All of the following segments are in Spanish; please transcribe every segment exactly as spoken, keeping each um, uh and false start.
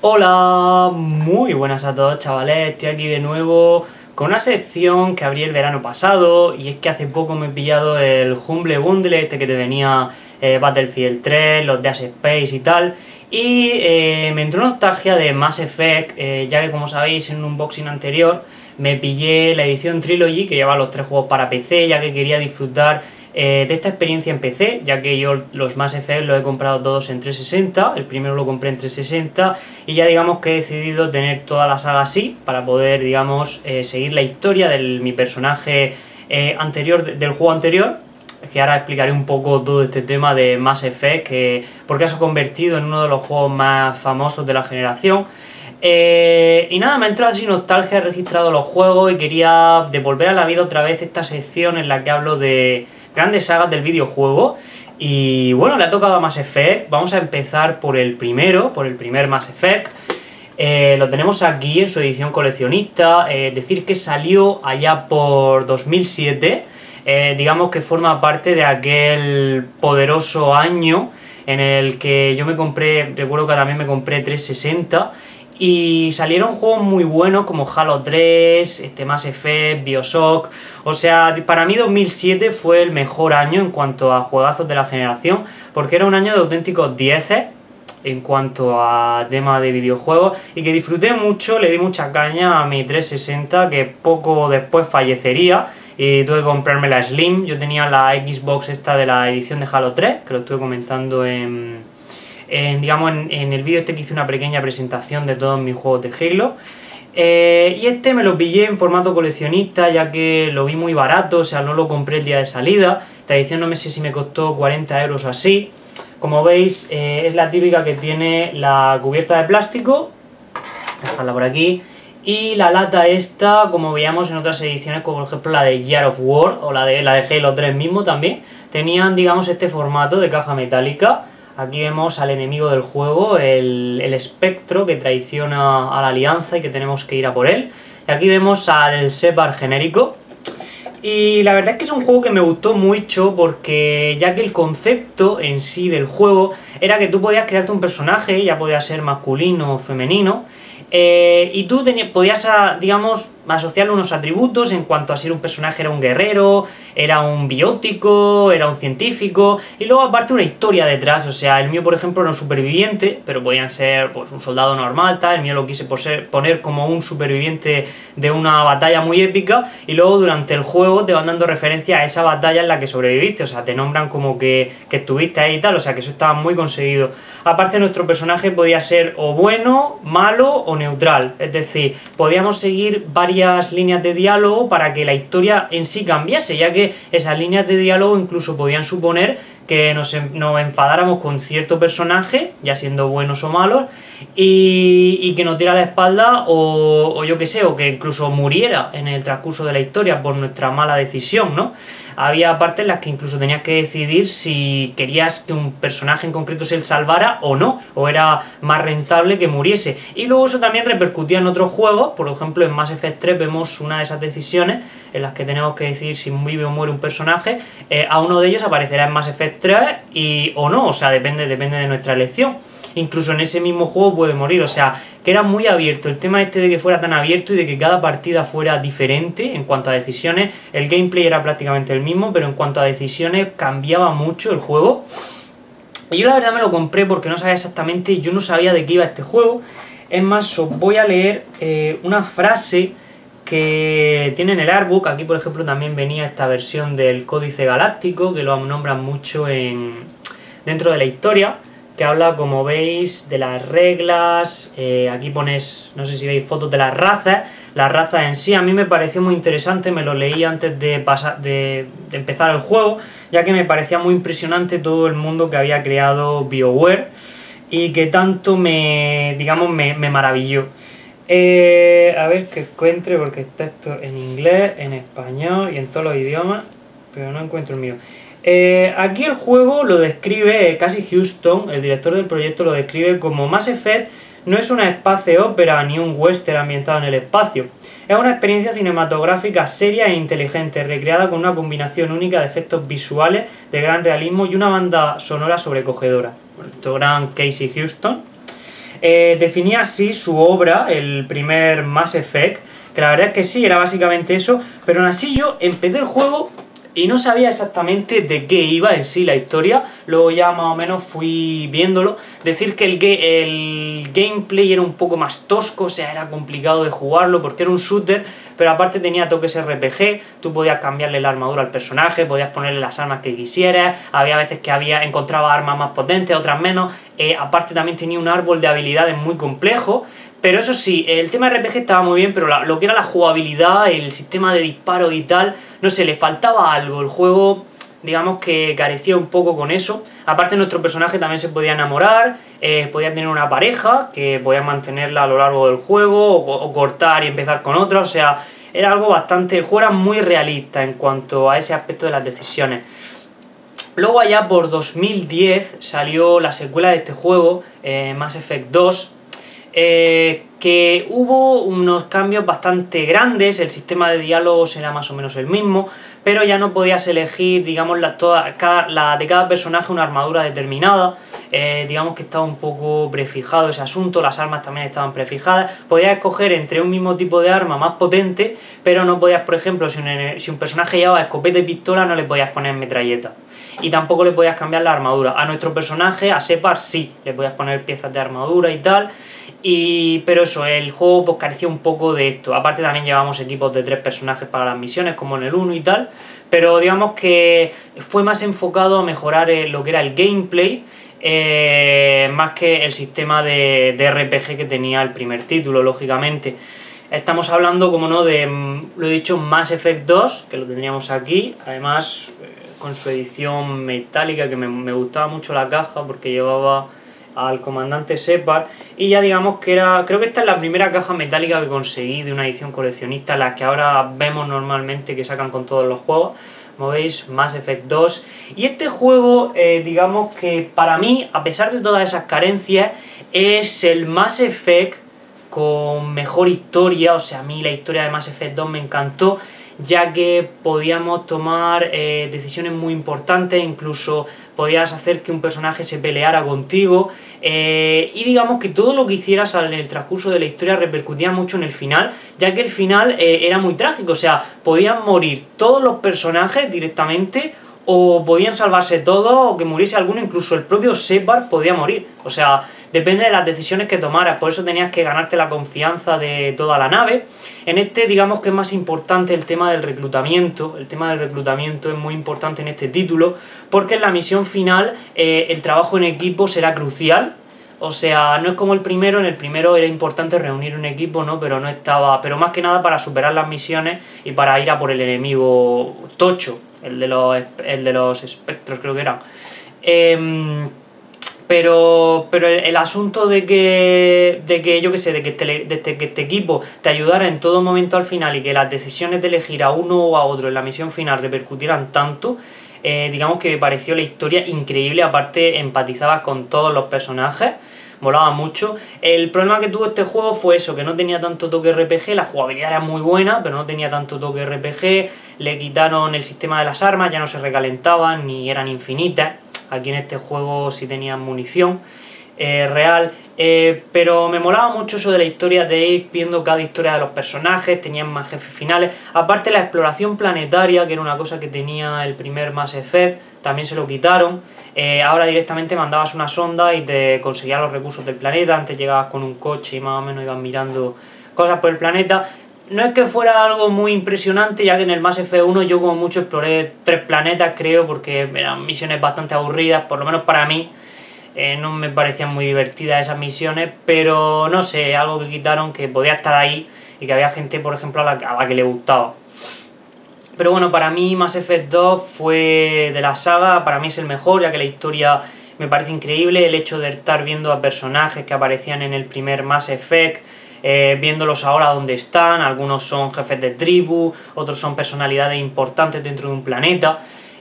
Hola, muy buenas a todos chavales, estoy aquí de nuevo con una sección que abrí el verano pasado y es que hace poco me he pillado el Humble Bundle, este que te venía eh, Battlefield tres, los Dead Space y tal, y eh, me entró nostalgia de Mass Effect, eh, ya que como sabéis en un unboxing anterior me pillé la edición Trilogy que lleva los tres juegos para P C, ya que quería disfrutar Eh, de esta experiencia en P C, ya que yo los Mass Effect los he comprado todos en trescientos sesenta, el primero lo compré en trescientos sesenta y ya digamos que he decidido tener toda la saga así para poder digamos eh, seguir la historia de mi personaje eh, anterior, del juego anterior, que ahora explicaré un poco todo este tema de Mass Effect, que porque se ha convertido en uno de los juegos más famosos de la generación. Eh, y nada, me ha entrado así nostalgia, he registrado los juegos y quería devolver a la vida otra vez esta sección en la que hablo de grandes sagas del videojuego. Y bueno, le ha tocado a Mass Effect. Vamos a empezar por el primero, por el primer Mass Effect. Eh, lo tenemos aquí en su edición coleccionista. Eh, decir que salió allá por dos mil siete. Eh, digamos que forma parte de aquel poderoso año en el que yo me compré, recuerdo que también me compré trescientos sesenta. Y salieron juegos muy buenos como Halo tres, este Mass Effect, Bioshock. O sea, para mí dos mil siete fue el mejor año en cuanto a juegazos de la generación, porque era un año de auténticos dieces en cuanto a tema de videojuegos y que disfruté mucho, le di mucha caña a mi trescientos sesenta, que poco después fallecería y tuve que comprarme la Slim. Yo tenía la Xbox esta de la edición de Halo tres, que lo estuve comentando en... En, digamos, en, en el vídeo este que hice una pequeña presentación de todos mis juegos de Halo. Eh, y este me lo pillé en formato coleccionista, ya que lo vi muy barato, o sea, no lo compré el día de salida. Esta edición no me sé si me costó cuarenta euros o así. Como veis, eh, es la típica que tiene la cubierta de plástico, voy a dejarla por aquí, y la lata esta, como veíamos en otras ediciones, como por ejemplo la de Gear of War, o la de, la de Halo tres mismo también, tenían, digamos, este formato de caja metálica. Aquí vemos al enemigo del juego, el, el espectro que traiciona a la alianza y que tenemos que ir a por él. Y aquí vemos al Shepard genérico. Y la verdad es que es un juego que me gustó mucho porque ya que el concepto en sí del juego era que tú podías crearte un personaje, ya podía ser masculino o femenino, eh, y tú tenías, podías, digamos, asociarle unos atributos en cuanto a si un personaje era un guerrero, era un biótico, era un científico, y luego aparte una historia detrás. O sea, el mío por ejemplo era un superviviente, pero podían ser pues un soldado normal, tal. El mío lo quise poner como un superviviente de una batalla muy épica, y luego durante el juego te van dando referencia a esa batalla en la que sobreviviste, o sea, te nombran como que, que estuviste ahí y tal, o sea que eso estaba muy conseguido. Aparte nuestro personaje podía ser o bueno, malo o neutral, es decir, podíamos seguir varias líneas de diálogo para que la historia en sí cambiase, ya que esas líneas de diálogo incluso podían suponer que nos, nos enfadáramos con cierto personaje, ya siendo buenos o malos, y, y que nos diera la espalda o, o yo que sé, o que incluso muriera en el transcurso de la historia por nuestra mala decisión, ¿no? Había partes en las que incluso tenías que decidir si querías que un personaje en concreto se salvara o no, o era más rentable que muriese. Y luego eso también repercutía en otros juegos. Por ejemplo, en Mass Effect tres vemos una de esas decisiones en las que tenemos que decidir si vive o muere un personaje. Eh, a uno de ellos aparecerá en Mass Effect tres y, o no, o sea, depende, depende de nuestra elección. Incluso en ese mismo juego puede morir, o sea, que era muy abierto. El tema este de que fuera tan abierto y de que cada partida fuera diferente en cuanto a decisiones. El gameplay era prácticamente el mismo, pero en cuanto a decisiones cambiaba mucho el juego. Y yo la verdad me lo compré porque no sabía exactamente, yo no sabía de qué iba este juego. Es más, os voy a leer eh, una frase que tiene en el artbook. Aquí por ejemplo también venía esta versión del Códice Galáctico, que lo nombran mucho en, dentro de la historia, que habla, como veis, de las reglas. Eh, aquí pones, no sé si veis, fotos de las razas. Las razas en sí a mí me pareció muy interesante, me lo leí antes de, pasar, de, de empezar el juego, ya que me parecía muy impresionante todo el mundo que había creado BioWare y que tanto me, digamos, me, me maravilló. Eh, a ver que encuentre, porque está esto en inglés, en español y en todos los idiomas, pero no encuentro el mío. Eh, aquí el juego lo describe Casey Huston, el director del proyecto, lo describe como Mass Effect no es una space opera ni un western ambientado en el espacio. Es una experiencia cinematográfica seria e inteligente, recreada con una combinación única de efectos visuales de gran realismo y una banda sonora sobrecogedora. Nuestro gran Casey Huston. Eh, definía así su obra, el primer Mass Effect, que la verdad es que sí, era básicamente eso, pero aún así yo empecé el juego y no sabía exactamente de qué iba en sí la historia, luego ya más o menos fui viéndolo. Decir que el, el gameplay era un poco más tosco, o sea, era complicado de jugarlo porque era un shooter, pero aparte tenía toques R P G, tú podías cambiarle la armadura al personaje, podías ponerle las armas que quisieras, había veces que había encontraba armas más potentes, otras menos, eh, aparte también tenía un árbol de habilidades muy complejo. Pero eso sí, el tema R P G estaba muy bien, pero la, lo que era la jugabilidad, el sistema de disparo y tal, no sé, le faltaba algo. El juego, digamos que carecía un poco con eso. Aparte nuestro personaje también se podía enamorar, eh, podía tener una pareja, que podía mantenerla a lo largo del juego, o, o cortar y empezar con otra, o sea, era algo bastante... El juego era muy realista en cuanto a ese aspecto de las decisiones. Luego allá por dos mil diez salió la secuela de este juego, eh, Mass Effect dos, Eh, que hubo unos cambios bastante grandes, el sistema de diálogos era más o menos el mismo, pero ya no podías elegir, digamos, la, toda, cada, la, de cada personaje una armadura determinada, eh, digamos que estaba un poco prefijado ese asunto, las armas también estaban prefijadas, podías escoger entre un mismo tipo de arma más potente, pero no podías, por ejemplo, si un, si un personaje llevaba escopeta y pistola, no le podías poner metralleta. Y tampoco le podías cambiar la armadura. A nuestro personaje, a Shepard, sí, le podías poner piezas de armadura y tal. Y, pero eso, el juego pues carecía un poco de esto. Aparte también llevamos equipos de tres personajes para las misiones, como en el uno y tal. Pero digamos que fue más enfocado a mejorar lo que era el gameplay, eh, más que el sistema de, de R P G que tenía el primer título, lógicamente. Estamos hablando, como no, de, lo he dicho, Mass Effect dos, que lo tendríamos aquí. Además, con su edición metálica, que me, me gustaba mucho la caja porque llevaba al comandante Shepard, y ya digamos que era, creo que esta es la primera caja metálica que conseguí de una edición coleccionista, las que ahora vemos normalmente que sacan con todos los juegos, como veis, Mass Effect dos, y este juego, eh, digamos que para mí, a pesar de todas esas carencias, es el Mass Effect con mejor historia. O sea, a mí la historia de Mass Effect dos me encantó, ya que podíamos tomar eh, decisiones muy importantes, incluso podías hacer que un personaje se peleara contigo, eh, y digamos que todo lo que hicieras en el transcurso de la historia repercutía mucho en el final, ya que el final eh, era muy trágico. O sea, podían morir todos los personajes directamente, o podían salvarse todos, o que muriese alguno, incluso el propio Shepard podía morir. O sea, depende de las decisiones que tomaras, por eso tenías que ganarte la confianza de toda la nave. En este, digamos que es más importante el tema del reclutamiento, el tema del reclutamiento es muy importante en este título, porque en la misión final eh, el trabajo en equipo será crucial. O sea, no es como el primero, en el primero era importante reunir un equipo, ¿no? Pero no estaba, pero más que nada para superar las misiones y para ir a por el enemigo tocho, el de los, el de los espectros creo que eran. Eh, Pero, pero el, el asunto de que, de que, yo qué sé, de que, este, de que este equipo te ayudara en todo momento al final, y que las decisiones de elegir a uno o a otro en la misión final repercutieran tanto, eh, digamos que me pareció la historia increíble. Aparte empatizabas con todos los personajes, molaba mucho. El problema que tuvo este juego fue eso, que no tenía tanto toque R P G, la jugabilidad era muy buena, pero no tenía tanto toque R P G, le quitaron el sistema de las armas, ya no se recalentaban ni eran infinitas. Aquí en este juego sí tenían munición eh, real, eh, pero me molaba mucho eso de la historia, de ir viendo cada historia de los personajes, tenían más jefes finales. Aparte la exploración planetaria, que era una cosa que tenía el primer Mass Effect, también se lo quitaron. Eh, ahora directamente mandabas una sonda y te conseguías los recursos del planeta. Antes llegabas con un coche y más o menos ibas mirando cosas por el planeta. No es que fuera algo muy impresionante, ya que en el Mass Effect uno yo como mucho exploré tres planetas, creo, porque eran misiones bastante aburridas, por lo menos para mí. Eh, no me parecían muy divertidas esas misiones, pero no sé, algo que quitaron, que podía estar ahí y que había gente, por ejemplo, a la, a la que le gustaba. Pero bueno, para mí Mass Effect dos fue de la saga, para mí es el mejor, ya que la historia me parece increíble. El hecho de estar viendo a personajes que aparecían en el primer Mass Effect, Eh, viéndolos ahora donde están, algunos son jefes de tribu, otros son personalidades importantes dentro de un planeta,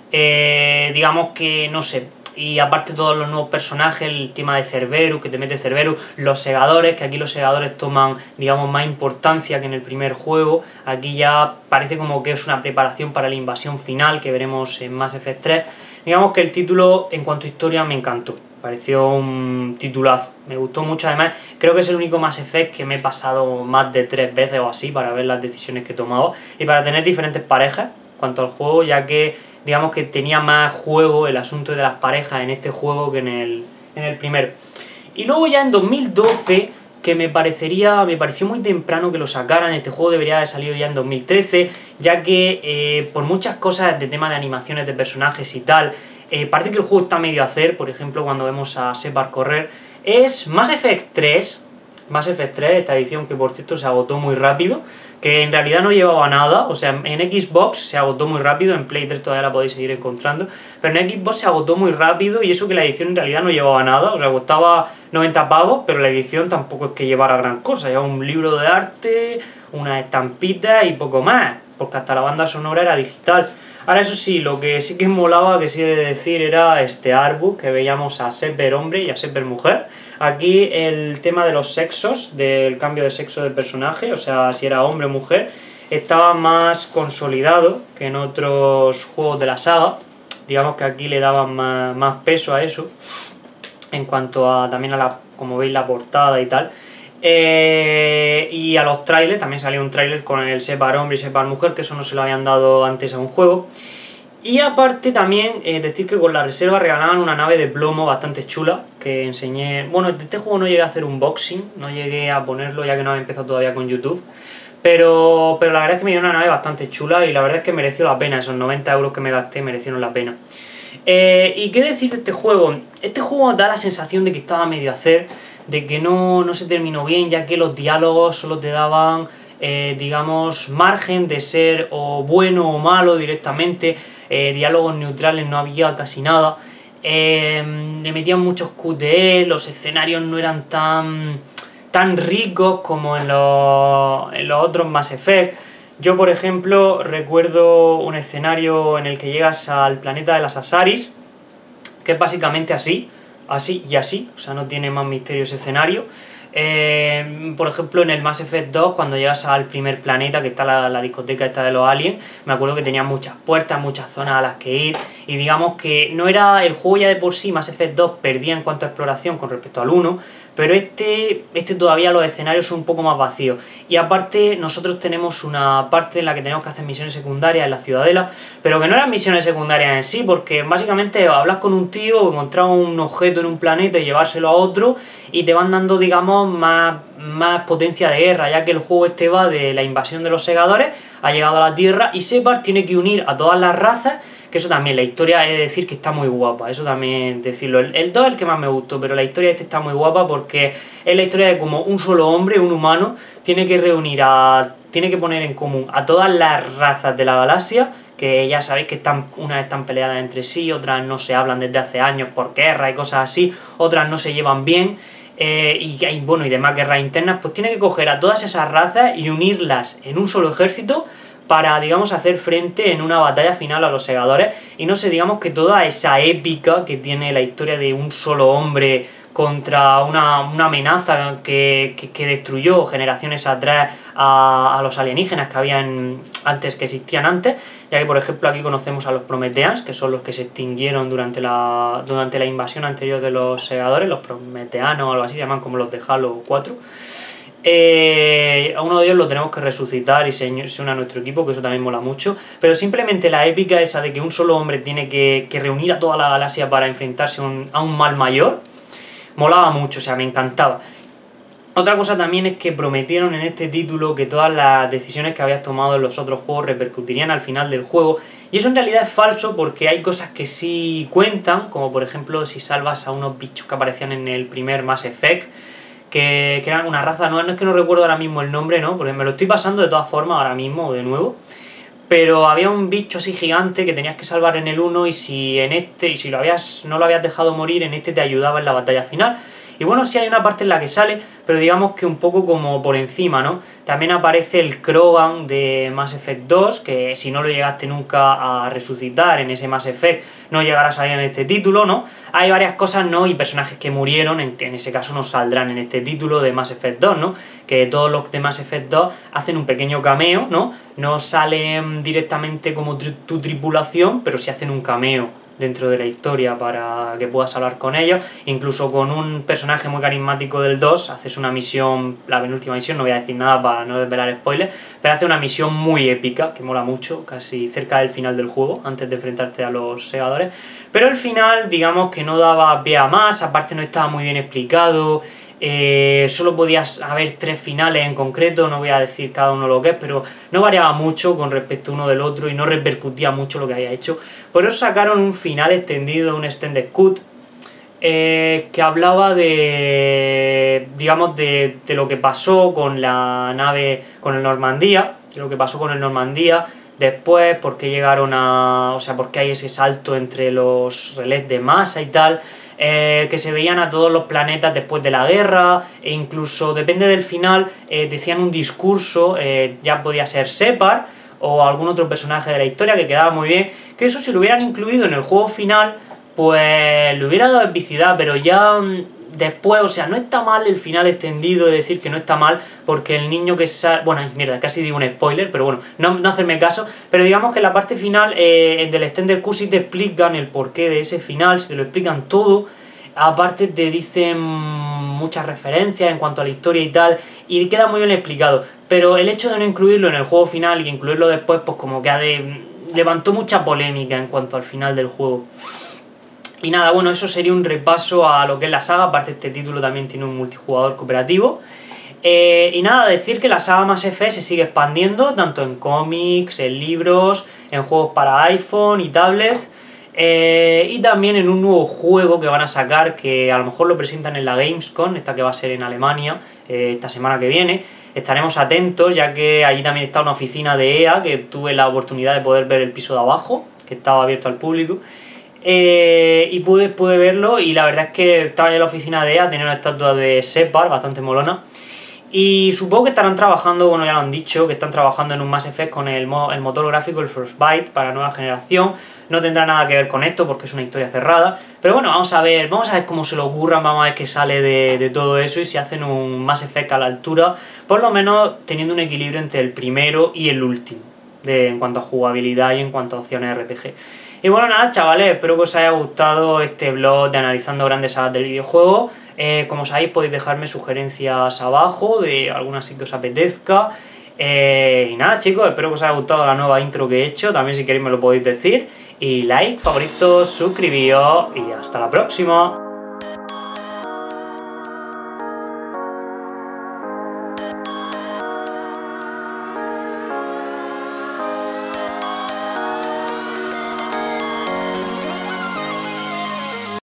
eh, digamos que, no sé, y aparte todos los nuevos personajes, el tema de Cerberus, que te mete Cerberus, los segadores, que aquí los segadores toman, digamos, más importancia que en el primer juego. Aquí ya parece como que es una preparación para la invasión final que veremos en Mass Effect tres. Digamos que el título, en cuanto a historia, me encantó. pareció un titulazo, me gustó mucho. Además creo que es el único Mass Effect que me he pasado más de tres veces o así para ver las decisiones que he tomado y para tener diferentes parejas en cuanto al juego, ya que digamos que tenía más juego el asunto de las parejas en este juego que en el, en el primero. Y luego ya en dos mil doce, que me parecería, me pareció muy temprano que lo sacaran, este juego debería haber salido ya en dos mil trece, ya que eh, por muchas cosas de tema de animaciones de personajes y tal, eh, parece que el juego está medio a hacer. Por ejemplo, cuando vemos a Shepard correr, es Mass Effect tres, Mass Effect tres, esta edición que por cierto se agotó muy rápido, que en realidad no llevaba nada, o sea, en Xbox se agotó muy rápido, en Play tres todavía la podéis seguir encontrando, pero en Xbox se agotó muy rápido y eso que la edición en realidad no llevaba nada, o sea, costaba noventa pavos, pero la edición tampoco es que llevara gran cosa, llevaba un libro de arte, unas estampitas y poco más, porque hasta la banda sonora era digital. Ahora eso sí, lo que sí que molaba, que sí he de decir, era este artbook, que veíamos a Shepard hombre y a Shepard mujer. Aquí el tema de los sexos, del cambio de sexo del personaje, o sea, si era hombre o mujer, estaba más consolidado que en otros juegos de la saga. Digamos que aquí le daban más, más peso a eso, en cuanto a también a la, como veis, la portada y tal. Eh, y a los trailers, también salió un trailer con el Shepard hombre y Shepard mujer, que eso no se lo habían dado antes a un juego. Y aparte también eh, decir que con la reserva regalaban una nave de plomo bastante chula, que enseñé... Bueno, de este juego no llegué a hacer un unboxing, no llegué a ponerlo ya que no había empezado todavía con YouTube, pero, pero la verdad es que me dio una nave bastante chula y la verdad es que mereció la pena, esos noventa euros que me gasté merecieron la pena. Eh, ¿Y qué decir de este juego? Este juego da la sensación de que estaba medio a hacer, de que no, no se terminó bien, ya que los diálogos solo te daban, eh, digamos, margen de ser o bueno o malo directamente. Eh, diálogos neutrales no había casi nada, eh, le metían muchos Q T E, los escenarios no eran tan, tan ricos como en los, en los otros Mass Effect. Yo, por ejemplo, recuerdo un escenario en el que llegas al planeta de las Asaris, que es básicamente así, así y así, o sea, no tiene más misterio ese escenario. Eh, por ejemplo, en el Mass Effect dos, cuando llegas al primer planeta, que está la, la discoteca esta de los aliens, me acuerdo que tenía muchas puertas, muchas zonas a las que ir, y digamos que no era el juego ya de por sí, Mass Effect dos perdía en cuanto a exploración con respecto al uno, pero este, este todavía los escenarios son un poco más vacíos. Y aparte nosotros tenemos una parte en la que tenemos que hacer misiones secundarias en la ciudadela, pero que no eran misiones secundarias en sí, porque básicamente hablas con un tío, encontrar un objeto en un planeta y llevárselo a otro, y te van dando, digamos, más, más potencia de guerra, ya que el juego este va de la invasión de los segadores, ha llegado a la Tierra y Shepard tiene que unir a todas las razas, que eso también, la historia es decir que está muy guapa, eso también decirlo. El, el dos es el que más me gustó, pero la historia este está muy guapa porque es la historia de cómo un solo hombre, un humano, tiene que reunir a... tiene que poner en común a todas las razas de la galaxia, que ya sabéis que están, unas están peleadas entre sí, otras no se hablan desde hace años por guerra y cosas así, otras no se llevan bien, eh, y hay, bueno, y demás guerras internas. Pues tiene que coger a todas esas razas y unirlas en un solo ejército para, digamos, hacer frente en una batalla final a los segadores. Y no sé, digamos que toda esa épica que tiene la historia de un solo hombre contra una, una amenaza que, que, que destruyó generaciones atrás a, a los alienígenas que habían antes, que existían antes, ya que por ejemplo aquí conocemos a los Prometheans, que son los que se extinguieron durante la, durante la invasión anterior de los segadores, los Prometeanos o algo así, se llaman como los de Halo cuatro. Eh, a uno de ellos lo tenemos que resucitar y se, se une a nuestro equipo, que eso también mola mucho, pero simplemente la épica esa de que un solo hombre tiene que, que reunir a toda la galaxia para enfrentarse a un, a un mal mayor, molaba mucho, o sea, me encantaba. Otra cosa también es que prometieron en este título que todas las decisiones que habías tomado en los otros juegos repercutirían al final del juego, y eso en realidad es falso porque hay cosas que sí cuentan, como por ejemplo si salvas a unos bichos que aparecían en el primer Mass Effect, que, que eran una raza, no, no es que no recuerdo ahora mismo el nombre, ¿no? Porque me lo estoy pasando de todas formas ahora mismo, de nuevo. Pero había un bicho así gigante que tenías que salvar en el uno y si en este, y si lo habías, no lo habías dejado morir, en este te ayudaba en la batalla final. Y bueno, sí hay una parte en la que sale, pero digamos que un poco como por encima, ¿no? También aparece el Krogan de Mass Effect dos, que si no lo llegaste nunca a resucitar en ese Mass Effect, no llegará a salir en este título, ¿no? Hay varias cosas, ¿no? Y personajes que murieron, en, que en ese caso no saldrán en este título de Mass Effect dos, ¿no? Que todos los de Mass Effect dos hacen un pequeño cameo, ¿no? No salen directamente como tri tu tripulación, pero sí hacen un cameo dentro de la historia para que puedas hablar con ellos, incluso con un personaje muy carismático del dos, haces una misión, la penúltima misión, no voy a decir nada para no desvelar spoilers, pero hace una misión muy épica, que mola mucho, casi cerca del final del juego, antes de enfrentarte a los segadores, pero el final, digamos que no daba pie a más, aparte no estaba muy bien explicado, eh, solo podías haber tres finales en concreto, no voy a decir cada uno lo que es, pero no variaba mucho con respecto uno del otro y no repercutía mucho lo que había hecho. Por eso sacaron un final extendido, un extended cut, eh, que hablaba de, digamos, de, de lo que pasó con la nave, con el Normandía, de lo que pasó con el Normandía, después, por qué llegaron a, o sea, por qué hay ese salto entre los relés de masa y tal, eh, que se veían a todos los planetas después de la guerra, e incluso, depende del final, eh, decían un discurso, eh, ya podía ser Shepard, o algún otro personaje de la historia que quedaba muy bien, que eso si lo hubieran incluido en el juego final, pues le hubiera dado epicidad, pero ya después, o sea, no está mal el final extendido de decir que no está mal, porque el niño que sale, bueno, mierda, casi digo un spoiler, pero bueno, no, no hacerme caso, pero digamos que en la parte final eh, del Extended Cut sí te explican el porqué de ese final, se te lo explican todo, aparte te dicen muchas referencias en cuanto a la historia y tal, y queda muy bien explicado, pero el hecho de no incluirlo en el juego final y incluirlo después, pues como que ha de, levantó mucha polémica en cuanto al final del juego. Y nada, bueno, eso sería un repaso a lo que es la saga, aparte este título también tiene un multijugador cooperativo. Eh, y nada, decir que la saga Mass Effect se sigue expandiendo, tanto en cómics, en libros, en juegos para iPhone y tablet, eh, y también en un nuevo juego que van a sacar, que a lo mejor lo presentan en la Gamescom, esta que va a ser en Alemania, eh, esta semana que viene. Estaremos atentos, ya que allí también está una oficina de E A, que tuve la oportunidad de poder ver el piso de abajo, que estaba abierto al público. Eh, y pude, pude verlo, y la verdad es que estaba en la oficina de E A, tenía una estatua de Shepard bastante molona. Y supongo que estarán trabajando, bueno, ya lo han dicho, que están trabajando en un Mass Effect con el, mo el motor gráfico, el Frostbite, para nueva generación. No tendrá nada que ver con esto porque es una historia cerrada. Pero bueno, vamos a ver, vamos a ver cómo se lo ocurran, vamos a ver qué sale de, de todo eso y si hacen un Mass Effect a la altura, por lo menos teniendo un equilibrio entre el primero y el último, de, en cuanto a jugabilidad y en cuanto a opciones R P G. Y bueno, nada, chavales, espero que os haya gustado este vlog de analizando grandes sagas del videojuego. Eh, como sabéis, podéis dejarme sugerencias abajo de alguna así que os apetezca. Eh, y nada, chicos, espero que os haya gustado la nueva intro que he hecho. También si queréis me lo podéis decir. Y like, favoritos, suscribíos y hasta la próxima.